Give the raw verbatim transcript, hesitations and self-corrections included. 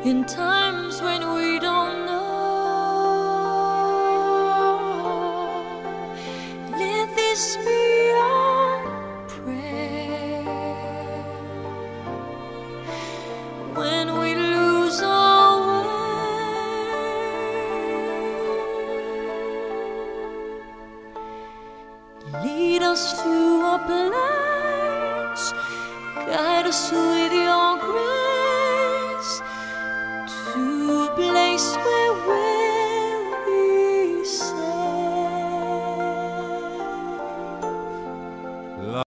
in times when we don't know. Let this be our prayer when we lose our way. Lead us to a place, guide us with your